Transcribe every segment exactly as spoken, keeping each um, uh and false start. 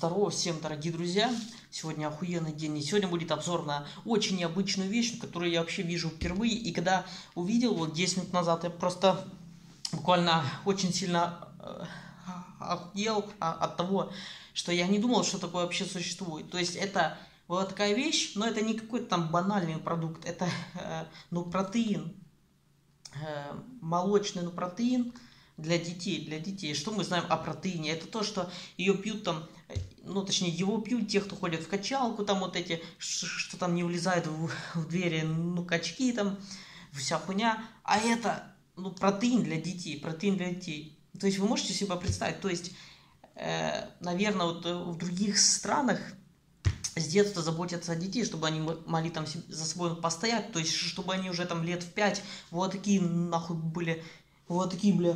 Здорово всем, дорогие друзья! Сегодня охуенный день, и сегодня будет обзор на очень необычную вещь, которую я вообще вижу впервые. И когда увидел вот десять минут назад, я просто буквально очень сильно э, охуел от того, что я не думал, что такое вообще существует. То есть это была такая вещь, но это не какой-то там банальный продукт, это э, ну протеин, э, молочный ну протеин. Для детей, для детей. Что мы знаем о протеине? Это то, что ее пьют там, ну точнее его пьют те, кто ходят в качалку, там вот эти, что, что там не влезают в, в двери, ну качки там, вся хуйня. А это, ну протеин для детей, протеин для детей. То есть вы можете себе представить, то есть, э, наверное, вот в других странах с детства заботятся о детей, чтобы они могли там за собой постоять, то есть чтобы они уже там лет в пять вот такие нахуй были. Вот такие, бля,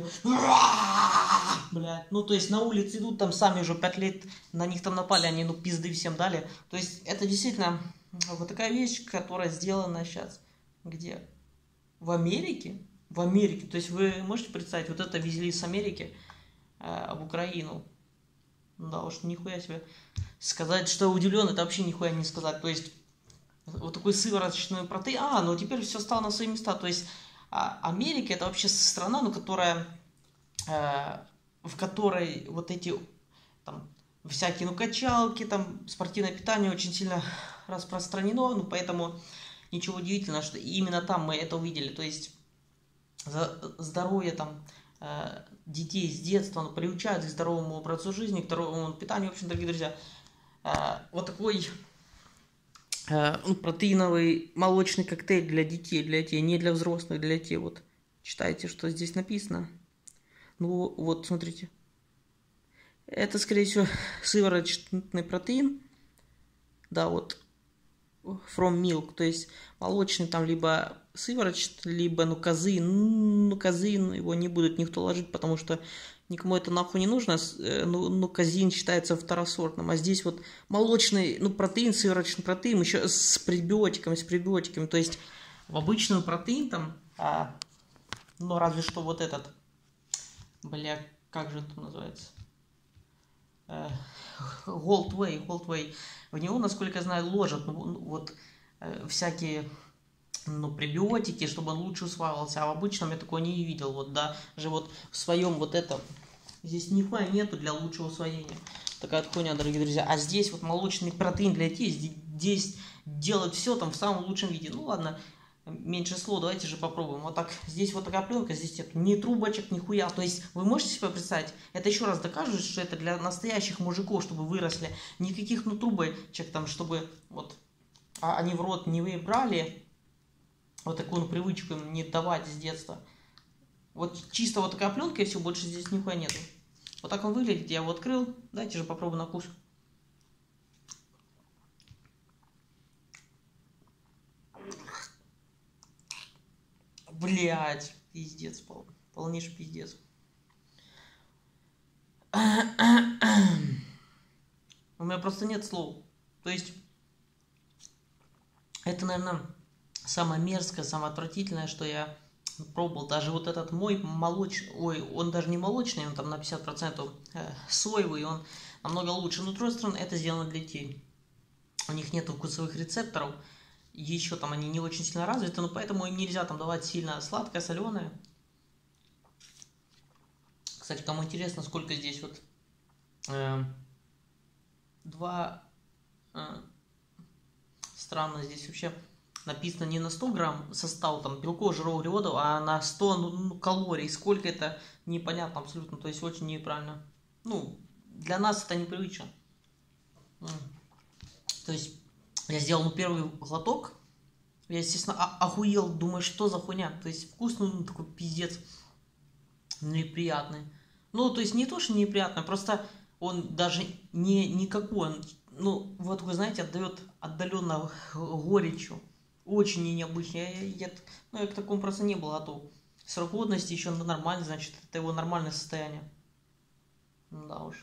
бля, ну то есть на улице идут, там сами уже пять лет на них там напали, они ну пизды всем дали. То есть это действительно вот такая вещь, которая сделана сейчас. Где? В Америке? В Америке. То есть вы можете представить, вот это везли с Америки э, в Украину. Да уж, нихуя себе. Сказать, что удивлен, это вообще нихуя не сказать. То есть вот такой сывороточный протеин. А, ну теперь все стало на свои места. То есть А Америка это вообще страна, ну, которая, э, в которой вот эти там всякие, ну, качалки, там, спортивное питание очень сильно распространено, ну, поэтому ничего удивительного, что именно там мы это увидели, то есть за здоровье там э, детей с детства, ну, приучают к здоровому образу жизни, к здоровому питанию, в общем, дорогие друзья, э, вот такой ну, протеиновый молочный коктейль для детей, для детей, не для взрослых, для детей. Вот читайте, что здесь написано. Ну, вот, смотрите. Это, скорее всего, сывороточный протеин. Да, вот. From milk. То есть молочный там либо сывороточный, либо ну казеин. Ну, казеин его не будет никто ложить, потому что никому это нахуй не нужно. Ну, ну казеин считается второсортным. А здесь вот молочный, ну, протеин, сывороточный протеин, еще с пребиотиками, с пребиотиками. То есть в обычный протеин там, а, ну, разве что вот этот, бля, как же это называется? Gold Whey, Gold Whey. В него, насколько я знаю, ложат ну, вот э, всякие ну, пребиотики, чтобы он лучше усваивался. А в обычном я такого не видел. Вот даже вот в своем вот этом здесь нихуя нету для лучшего усвоения. Такая вот хуйня, дорогие друзья. А здесь вот молочный протеин для детей. Здесь делают все там в самом лучшем виде. Ну ладно, меньше слов, давайте же попробуем. Вот так, здесь вот такая пленка, здесь нет ни трубочек, ни хуя. То есть вы можете себе представить, это еще раз докажет, что это для настоящих мужиков, чтобы выросли. Никаких ну трубочек там, чтобы вот а они в рот не выбрали. Вот такую ну, привычку им не давать с детства. Вот чисто вот такая пленка и все, больше здесь нихуя нету. Вот так он выглядит, я его открыл. Дайте же попробую на вкус. Блять, пиздец, пол, полнейший пиздец. У меня просто нет слов. То есть, это, наверное, самое мерзкое, самое отвратительное, что я пробовал. Даже вот этот мой молочный, ой, он даже не молочный, он там на пятьдесят процентов соевый, он намного лучше. Но, с другой стороны, это сделано для детей. У них нет вкусовых рецепторов. Еще там они не очень сильно развиты, но поэтому им нельзя там давать сильно сладкое, соленое. Кстати, кому интересно, сколько здесь вот э, два э, странно здесь вообще написано не на сто грамм состава там белков, жиров, углеводов, а на сто ну, ну, калорий. Сколько это непонятно абсолютно, то есть очень неправильно. Ну, для нас это непривычно. То есть я сделал ну, первый глоток, я, естественно, охуел, думаю, что за хуйня. То есть вкусный, ну, такой пиздец, неприятный. Ну, то есть не то, что неприятный, просто он даже не никакой, он, ну, вот вы знаете, отдает отдаленно горечью. Очень необычно. Я, я, ну, я к такому просто не был готов. Срок годности еще нормальный, значит, это его нормальное состояние. Да уж.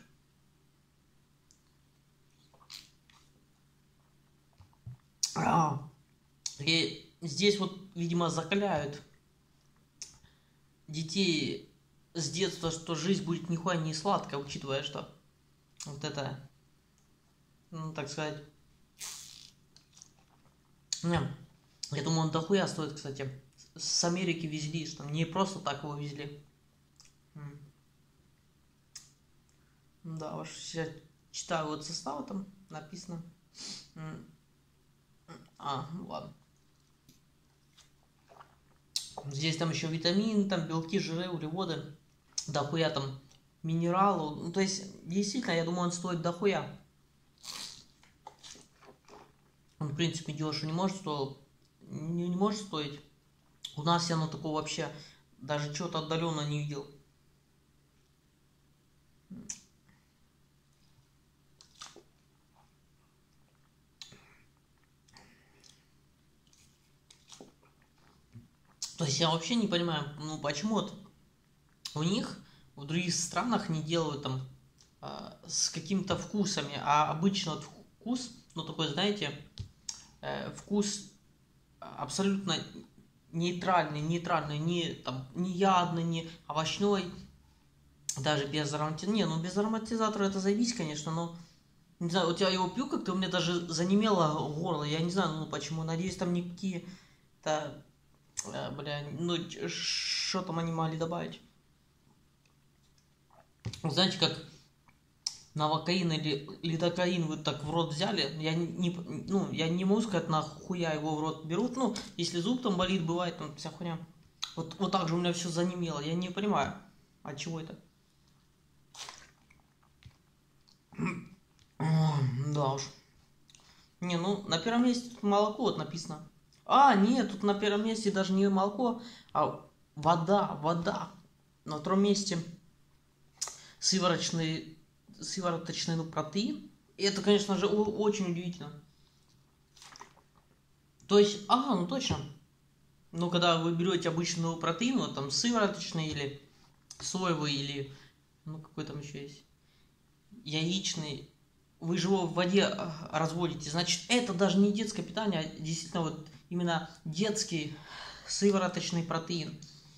А, и здесь вот, видимо, закаляют детей с детства, что жизнь будет нихуя не сладкая, учитывая, что вот это ну, так сказать. Не, я думаю, он дохуя стоит, кстати. С Америки везли, что не просто так его везли. Да, уж я читаю вот составы там написано. А, ну ладно. Здесь там еще витамины, там белки, жиры, углеводы, дохуя там минералу. Ну, то есть, действительно, я думаю, он стоит дохуя. Он, в принципе, дешево не может стоить. Не, не может стоить. У нас я ну такого вообще даже чего-то отдаленно не видел. То есть я вообще не понимаю, ну почему вот у них в других странах не делают там э, с какими-то вкусами, а обычно вот вкус, ну такой, знаете, э, вкус абсолютно нейтральный, нейтральный, не там не ядный, не овощной, даже без ароматизатора. Не, ну без ароматизатора это заебись, конечно, но не знаю, вот я его пью как-то, у меня даже занемело горло, я не знаю, ну почему, надеюсь, там никакие-то, э, бля, ну что там они могли добавить. Знаете, как новокаин или лидокаин вы так в рот взяли, я не, ну, я не могу сказать, нахуя его в рот берут, ну, если зуб там болит, бывает, там вся хуйня. Вот, вот так же у меня все занемело, я не понимаю, от чего это. Да уж. Не, ну, на первом месте тут молоко вот написано. А, нет, тут на первом месте даже не молоко, а вода, вода. На втором месте сывороточный, сывороточный ну, протеин. И это, конечно же, очень удивительно. То есть, а, ну точно. Ну, когда вы берете обычную протеин, вот там сывороточный или соевый, или, ну, какой там еще есть, яичный, вы же его в воде разводите. Значит, это даже не детское питание, а действительно вот именно детский сывороточный протеин.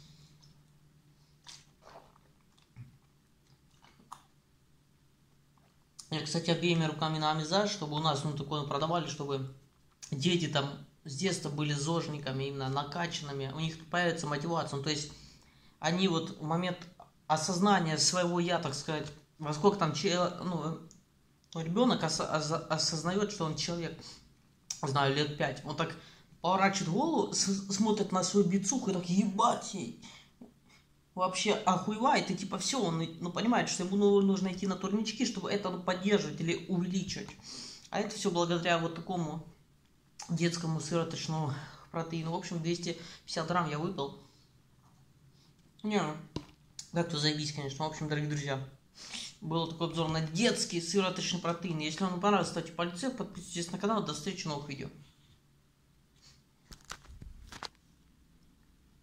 Я, кстати, обеими руками нами за, чтобы у нас ну, такое продавали, чтобы дети там с детства были зожниками, именно накачанными, у них появится мотивация. Ну, то есть они вот в момент осознания своего я, так сказать, во сколько там ну, ребенок осознает, что он человек, знаю, лет пять, он так поворачивает голову, смотрит на свою бицуху и так, ебать ей. Вообще охуевает, и типа все, он ну, понимает, что ему нужно идти на турнички, чтобы это ну, поддерживать или увеличивать. А это все благодаря вот такому детскому сывороточному протеину. В общем, двести пятьдесят грамм я выпил. Не, как-то заебись, конечно. В общем, дорогие друзья, был такой обзор на детский сывороточный протеин. Если вам понравилось, ставьте пальцы, подписывайтесь на канал. До встречи в новых видео.